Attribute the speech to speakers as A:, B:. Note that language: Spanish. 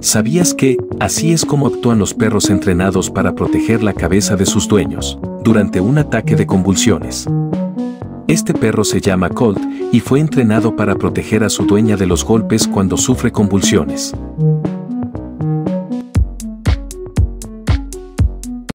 A: ¿Sabías que, así es como actúan los perros entrenados para proteger la cabeza de sus dueños, durante un ataque de convulsiones? Este perro se llama Colt y fue entrenado para proteger a su dueña de los golpes cuando sufre convulsiones.